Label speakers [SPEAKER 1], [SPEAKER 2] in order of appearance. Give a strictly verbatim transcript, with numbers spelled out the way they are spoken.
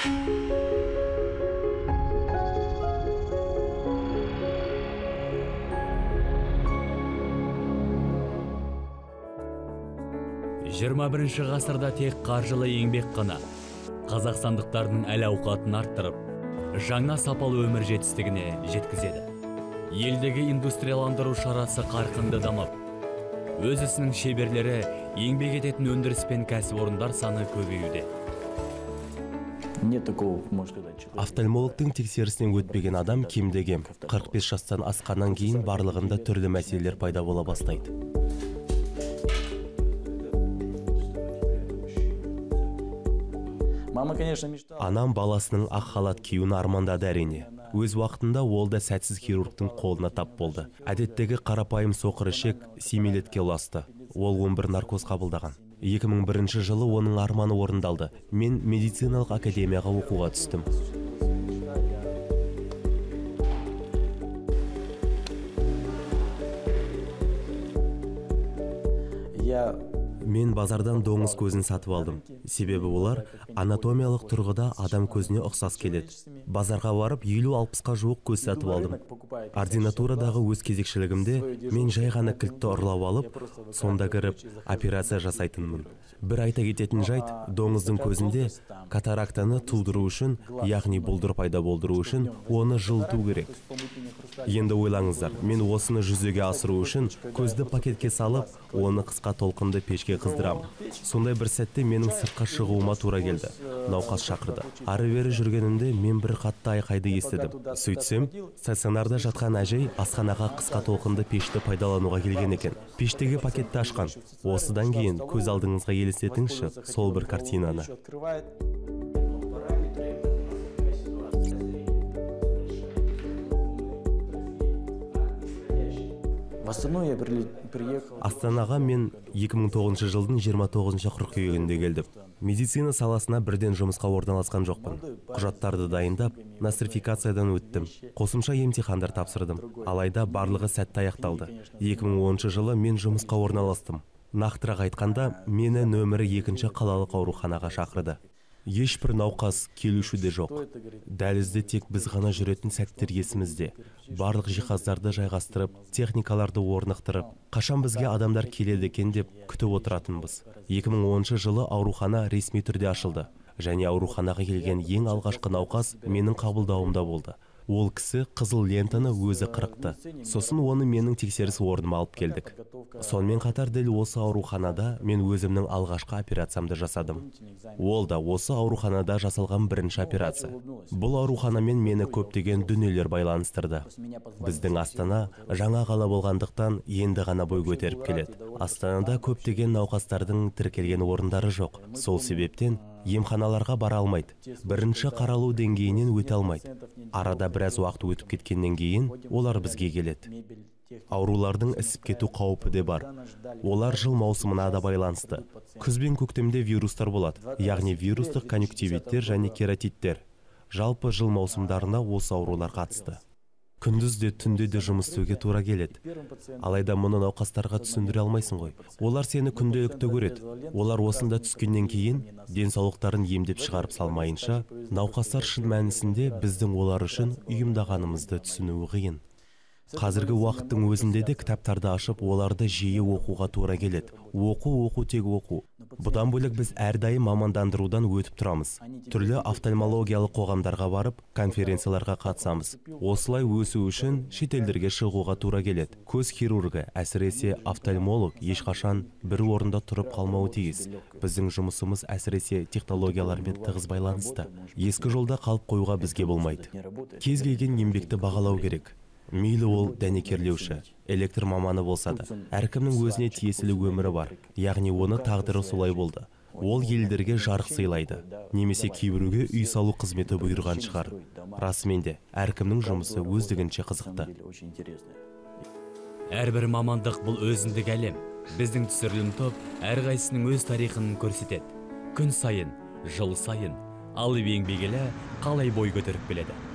[SPEAKER 1] жиырма бірінші ғасырда тек қаржылы еңбек қана қазақстандықтардың әл-ауқатын арттырып, жаңа сапалы өмір жетістігіне жеткізеді. Елдегі индустрияландыру шарасы қарқынды дамып, өз ісінің шеберлері еңбек ететін өндіріс пен кәсіпорындар саны көбеюде.
[SPEAKER 2] Офтальмологтың тексерісінен өтпеген адам кемде-кем қырық бес жастан асқаннан кейін барлығында түрлі мәселелер пайда бола бастайды. Анам баласының ақ халат киюін армандады әрине. Өз уақытында ол да сәтсіз хирургтың қолына тап болды. Әдеттегі қарапайым соқыр ішек семилетке ұласты. Ол он бір наркоз қабылдаған. екі мың бірінші жылы оның арманы орындалды. Мен медициналық академияға оқуға түстім. Мен базардан доңыз көзін сатып алдым. Себебі олар анатомиялық тұрғыда адам көзіне ұқсас келеді. Базарға барып елу алпысқа жуық көз сатып алдым. Ординатурадағы өз кезекшілігімде мен жай ғана кілтті ұрлап алып, сонда кіріп операция жасайтынмын. Бір айта кететін жайт, доңыздың көзінде катарактаны тудыру үшін, яғни бұлдыр пайда болдыру үшін, оны жылыту керек. Енді ойлаңыздар, мен осыны жүзеге асыру үшін көзді пакетке салып, оны қысқа толқынды пешке қыздырамын. Сондай бір сәтте менің сыртқа шығуыма тура келді. Науқас шақырды. Ары-бері жүргенімде мен бір қатты айқайды естідім. Сөйтсем, стационарда жатқан әжей асханаға қысқа толқынды пешті пайдалануға келген екен. Пештегі пакетті ашқан. Осыдан кейін көз алдыңызға елестетіңізші сол бір картинаны. Астанаға мен екі мың тоғызыншы жылдың жиырма тоғызыншы қыркүйегінде келдім. Медицина саласына бірден жұмысқа орналасқан жоқпын. Құжаттарды дайындап, нострификациядан өттім. Қосымша емтихандар тапсырдым. Алайда барлығы сәтті аяқталды. екі мың оныншы жылы мен жұмысқа орналастым. Нақтырақ айтқанда, мені нөмірі екінші қалалық ауруханаға шақырды. Ешбір науқас келуші де жоқ. Дәлізде тек біз ғана жүретін сәттер есімізде. Барлық жиһаздарды жайғастырып, техникаларды орнықтырып, қашан бізге адамдар келеді екен деп күтіп отыратынбыз. екі мың оныншы жылы аурухана ресми түрде ашылды. Және ауруханаға келген ең алғашқы науқас менің қабылдауымда болды. Ол кісі қызыл лентаны өзі қырықты. Сосын оны менің тексеріс орныма алып келдік. Сонымен қатар дәл осы ауруханада мен өзімнің алғашқы операциямды жасадым. Ол да осы ауруханада жасалған бірінші операция. Бұл ауруханамен мені көптеген дүниелер байланыстырды. Біздің Астана жаңа қала болғандықтан енді ғана бой көтеріп келеді. Астанада көптеген науқастардың тіркелген орындары жоқ. Сол себептен емханаларға бара алмайды. Бірінші қаралу деңгейінен өте алмайды. Арада біраз уақыт өтіп кеткеннен кейін олар бізге келеді. Аурулардың ісіп кету қаупі де бар. Олар жыл маусымына да байланысты. Күз бен көктемде вирустар болады, яғни вирустық конъюнктивиттер және кератиттер. Жалпы жыл маусымдарына осы аурулар қатысты. Күндіз де түнде де жұмыс істеуге тура келеді. Алайда мұны науқастарға түсіндіре алмайсың ғой. Олар сені күнделікті көреді. Олар осында түскеннен кейін денсаулықтарын емдеп шығарып салмайынша, науқастар шын мәнісінде біздің олар үшін ұйымдағанымызды түсінуі қиын. Қазіргі уақыттың өзінде де кітаптарды ашып, оларды жиі оқуға тура келеді. Оқу, оқу, тек оқу. Бұдан бөлек біз әрдайым мамандандырудан өтіп тұрамыз. Түрлі офтальмологиялық қоғамдарға барып, конференцияларға қатысамыз. Осылай өсу үшін шетелдерге шығуға тура келеді. Көз хирургы, әсіресе офтальмолог ешқашан бір орында тұрып қалмауы тиіс. Біздің жұмысымыз әсіресе технологиялармен тығыз байланысты. Ескі жолда қалып қоюға бізге болмайды. Кез келген еңбекті бағалау керек. Мейлі ол дәнекерлеуші, электр маманы болса да, әркімнің өзіне тиесілі өмірі бар. Яғни оны тағдыры солай болды. Ол елдерге жарық сыйлайды. Немесе кейбіреуге үй салу қызметі бұйырған шығар. Расымен де, әркімнің жұмысы өздігінше қызықты.
[SPEAKER 1] Әрбір мамандық бұл өзіндік әлем. Біздің түсірілім топ әрқайсының өз тарихын көрсетеді. Күн сайын, жыл сайын, алып еңбек елі қалай бой көтеріп келеді.